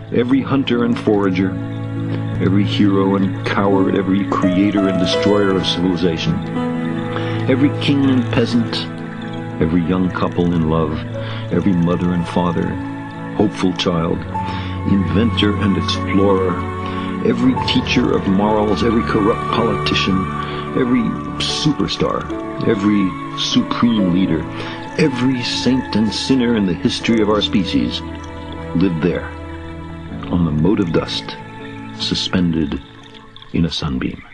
Every hunter and forager, every hero and coward, every creator and destroyer of civilization, every king and peasant, every young couple in love, every mother and father, hopeful child, inventor and explorer, every teacher of morals, every corrupt politician, every superstar, every supreme leader, every saint and sinner in the history of our species lived there, on the mote of dust, suspended in a sunbeam.